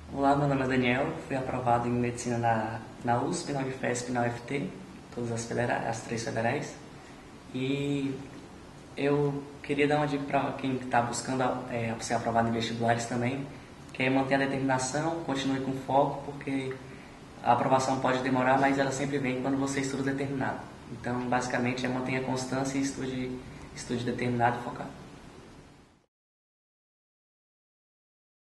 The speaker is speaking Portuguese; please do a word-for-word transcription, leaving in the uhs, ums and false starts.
Olá, meu nome é Daniel, fui aprovado em medicina na, na U S P, na Unifesp e na U F T, todas as, federa as três federais. E eu queria dar uma dica para quem está buscando é, ser aprovado em vestibulares também, que é manter a determinação, continue com foco, porque a aprovação pode demorar, mas ela sempre vem quando você estuda determinado. Então, basicamente, é mantenha a constância e estude, estude determinado e focado.